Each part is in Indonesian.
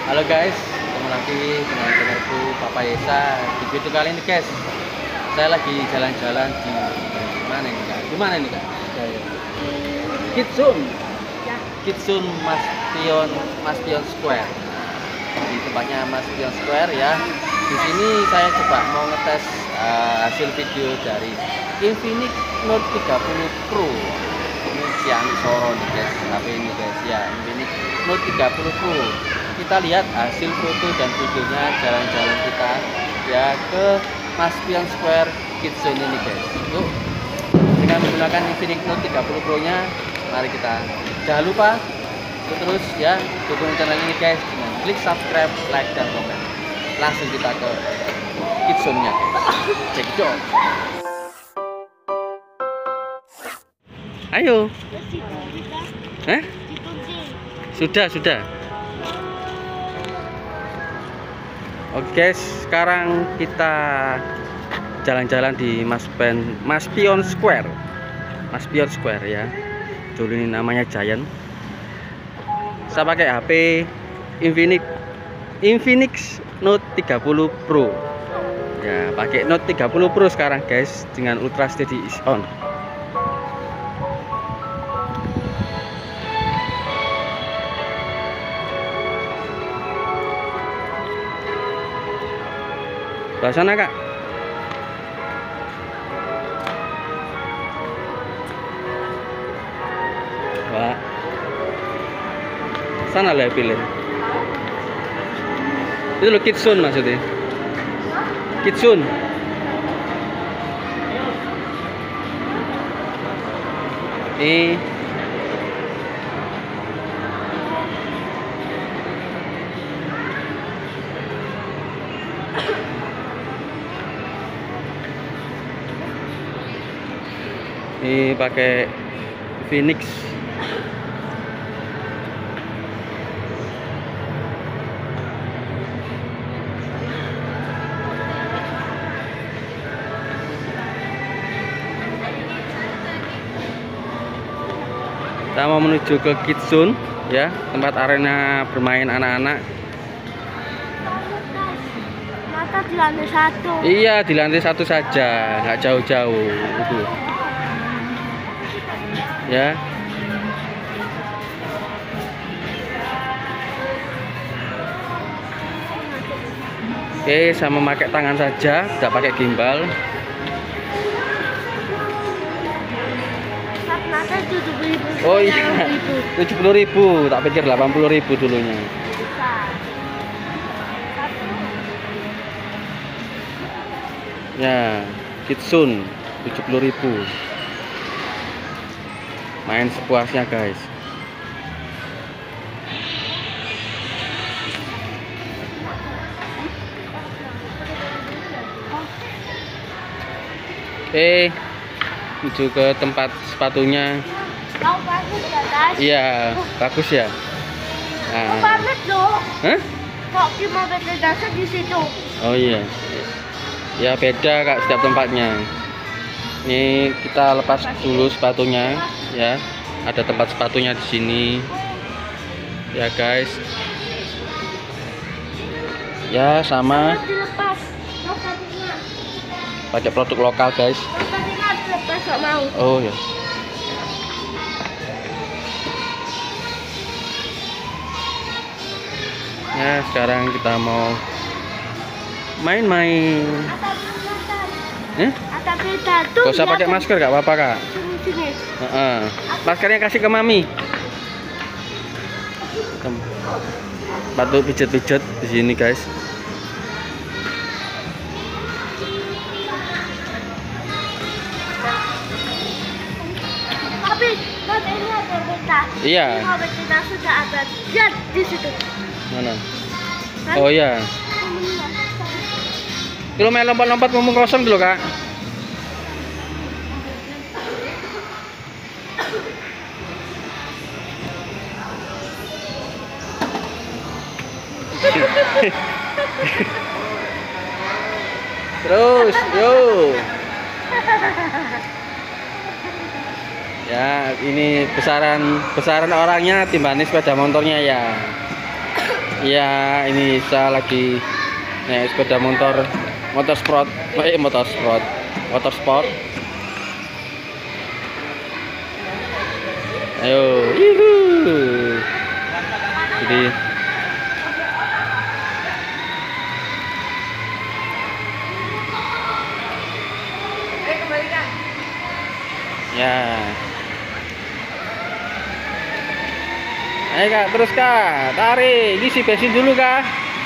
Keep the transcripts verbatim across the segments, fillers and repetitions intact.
Halo guys, ketemu lagi dengan channelku Papa Yesa. Di video kali ini guys, saya lagi jalan-jalan di mana ini kak? Di mana ini kak? Kitsun, Kitsun Maspion, Maspion Square. Di tempatnya Maspion Square ya. Di sini saya coba mau ngetes uh, hasil video dari Infinix Note tiga puluh Pro. Ini Xiaomi Soro nih guys, H P ini guys ya, Infinix Note tiga puluh Pro. Kita lihat hasil foto dan videonya jalan-jalan kita ya ke Maspion Square Kitsun ini guys. Yuk, dengan menggunakan Infinix Note tiga puluh Pro nya, mari kita. Jangan lupa terus ya dukung channel ini guys dengan klik subscribe, like dan komen. Langsung kita ke Kitsunnya guys. Check it out. Ayo. Eh? Sudah, sudah. Oke guys, sekarang kita jalan-jalan di Maspion, Maspion Square. Maspion Square ya. Dulu ini namanya Giant. Saya pakai H P Infinix Infinix Note tiga puluh Pro. Ya, pakai Note tiga puluh Pro sekarang guys dengan Ultra Steady is on. Ke sana kak. Wah. Sana lah pilih. Itu lo Kitsun maksudnya. Kitsun. Ini Ini pakai Phoenix. Kita mau menuju ke Kitsun ya, tempat arena bermain anak-anak. Mata di lantai satu. Iya, di lantai satu saja, nggak jauh-jauh itu. Ya. Oke, sama pakai tangan saja, tidak pakai gimbal. Oh iya, tujuh puluh ribu, tak pikir delapan puluh ribu dulunya. Ya, Kitsun tujuh puluh ribu. Main sepuasnya guys. Oke, menuju ke tempat sepatunya. Oh, bagus ya guys. Iya, bagus ya. Nah. Oh, bagus loh. Hah? Kok kilometer dasar di situ? Oh iya. Ya beda kak setiap tempatnya. Ini kita lepas dulu sepatunya ya. Ada tempat sepatunya di sini. Ya guys. Ya sama. Dilepas. Pakai produk lokal guys. Dilepas nggak mau. Oh ya. Ya sekarang kita mau main-main. Eh? Gak usah pakai masker, gak apa-apa kak. Uh -uh. Maskernya kasih ke mami. Batu pijet-pijet di sini guys. Tapi ini ada beta. Iya. Beta sudah ada. Lihat di situ. Mana? Oh iya. Kalau main lompat-lompat ngomong kosong dulu kak. Terus, yo. Ya, ini besaran besaran orangnya timbangin sepeda motornya ya. Iya, ini saya lagi naik sepeda motor, motor sport, eh motor sport, motor sport. Ayo, yuhu. Jadi ya. Ayo kak, terus kak, tarik, isi bensin dulu kak.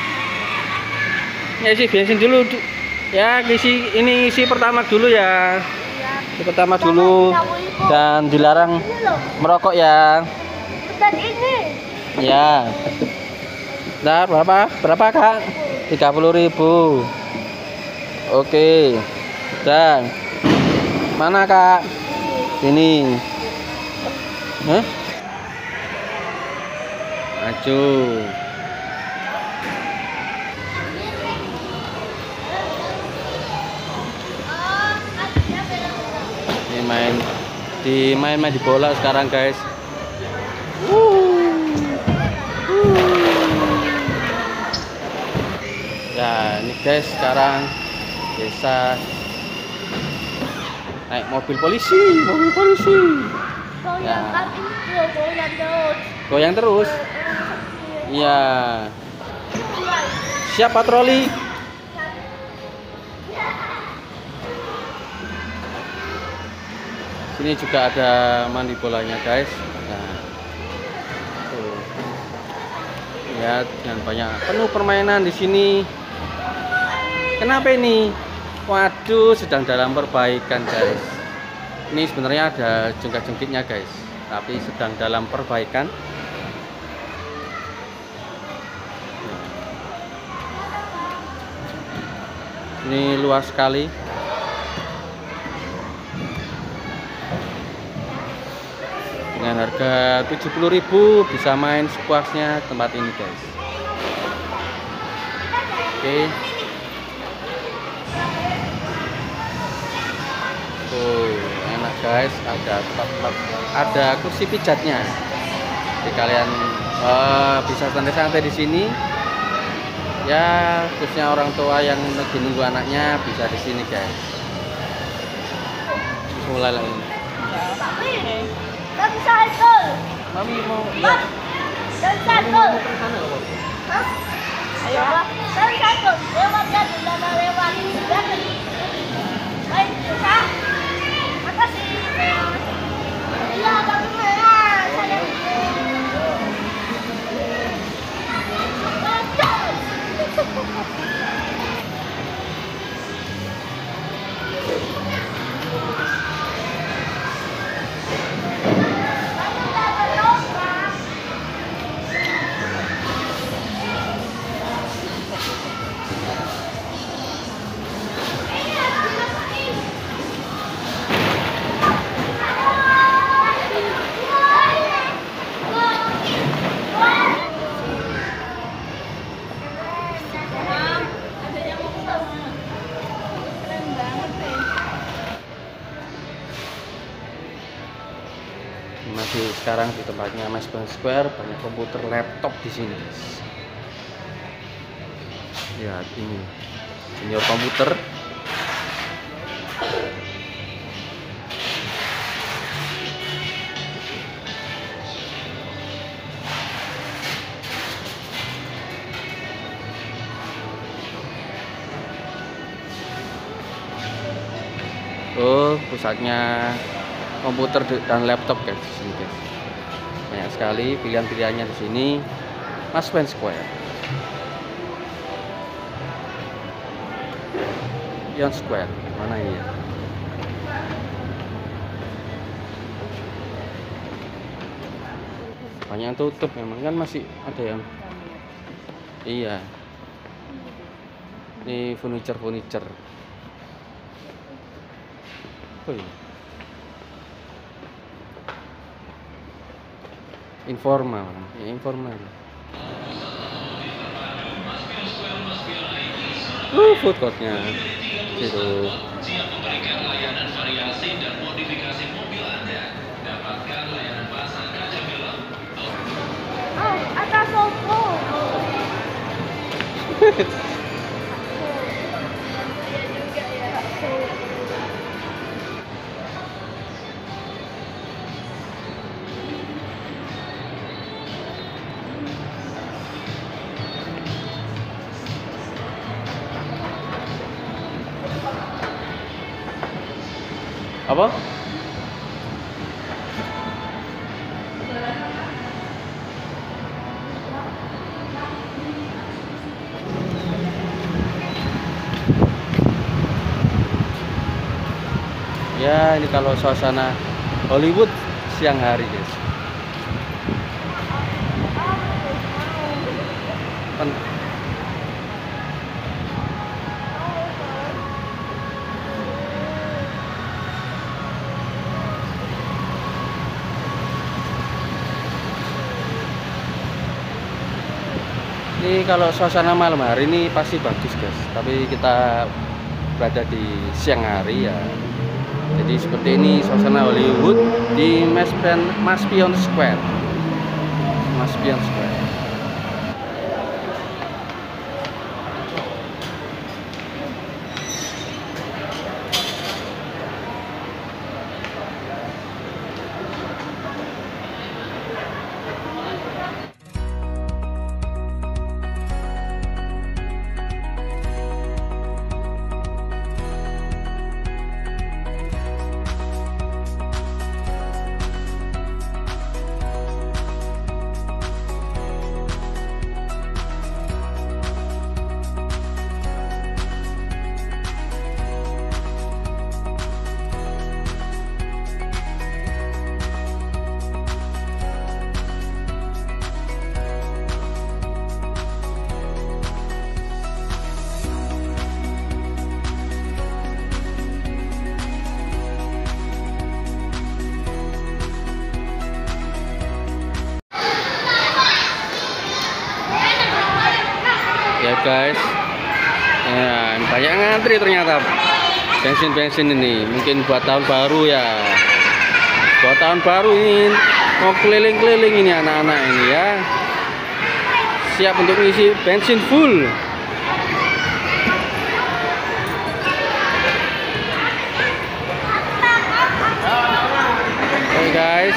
Isi bensin dulu, ya isi ini isi pertama dulu ya. Isi pertama dulu dan dilarang merokok ya. Dan ini. Ya. Nah, berapa? Berapa kak? tiga puluh ribu. Oke. Dan mana kak? Ini. Hah? Maju. Ini main di main-main di bola sekarang guys. Ya ini guys, sekarang desa naik mobil polisi, mobil polisi. Goyang kan itu, goyang terus. Goyang terus. Iya. Siap patroli. Sini juga ada mandi bolanya guys. Nah, tuh. Lihat dengan banyak penuh permainan di sini. Kenapa ini? Waduh, sedang dalam perbaikan guys. Ini sebenarnya ada jungkat-jungkitnya guys, tapi sedang dalam perbaikan. Ini luas sekali. Dengan harga tujuh puluh ribu bisa main sepuasnya tempat ini guys. Oke. Tuh, enak guys, ada tempat ada kursi pijatnya. Jadi kalian uh, bisa santai-santai di sini. Ya, khususnya orang tua yang lagi nunggu anaknya bisa di sini guys. Mulai lagi. Dan cycle. Mami mau Mat. Dan cycle. Hah? Ayo. Dan cycle. Lewat dan lewat lewat. Baik, bisa. Makasih. Iya, tapi merah. Saya. Masih sekarang di tempatnya Mas Bang Square, banyak komputer laptop di sini. Lihat ini, senior komputer. Oh, pusatnya komputer dan laptop guys di sini guys. Banyak sekali pilihan-pilihannya di sini. Mas Bang Square. Ion Square. Mana ini ya? Banyak yang tutup memang, kan masih ada yang iya. Ini furniture-furniture. Oh iya. Informal, ya informal. Uh, food courtnya, gitu. Siap memberikan layanan variasi dan modifikasi mobil Anda. Dapatkan layanan pasang kaca film. Oh, ada sopo. Apa? Ya, ini kalau suasana Hollywood siang hari, guys. Pen Ini kalau suasana malam hari ini pasti bagus, guys. Tapi kita berada di siang hari ya. Jadi seperti ini suasana Hollywood di Maspion Square. Maspion Square. Ya guys, ya, banyak ngantri ternyata bensin-bensin ini. Mungkin buat tahun baru ya. Buat tahun baru ini mau keliling-keliling ini anak-anak ini ya. Siap untuk ngisi bensin full. Oke guys.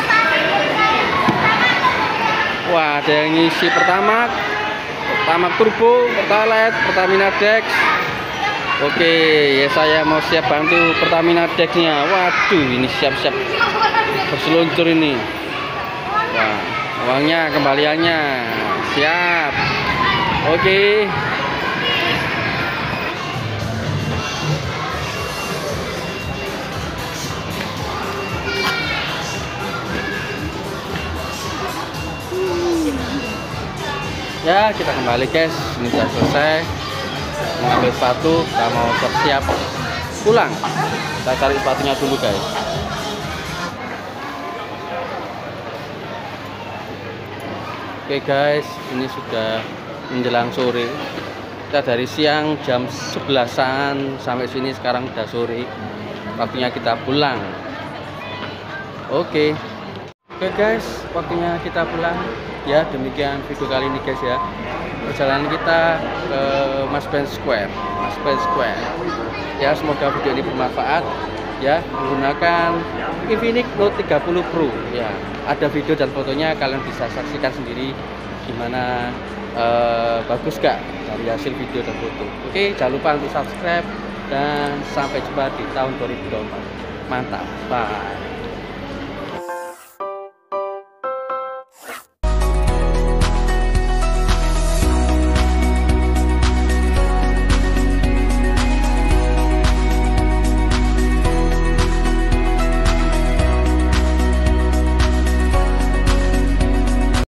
Wah, ada yang ngisi pertama. Pertamax Turbo, Pertalite, Pertamina Dex. Oke, ya saya mau siap bantu Pertamina Dex-nya. Waduh, ini siap-siap berseluncur ini. Wah, uangnya, kembaliannya siap. Oke. Ya, kita kembali guys. Ini sudah selesai mengambil sepatu. Kita mau siap pulang. Kita cari sepatunya dulu guys. Oke guys, ini sudah menjelang sore. Kita dari siang jam sebelasan sampai sini sekarang udah sore. Waktunya kita pulang. Oke. Oke guys, waktunya kita pulang. Ya, demikian video kali ini guys ya. Perjalanan kita ke Maspion Square. Maspion Square. Ya, semoga video ini bermanfaat ya, menggunakan Infinix Note tiga puluh Pro ya. Ada video dan fotonya, kalian bisa saksikan sendiri gimana eh, bagus gak dari hasil video dan foto. Oke, jangan lupa untuk subscribe dan sampai jumpa di tahun dua ribu dua puluh empat. Mantap. Bye.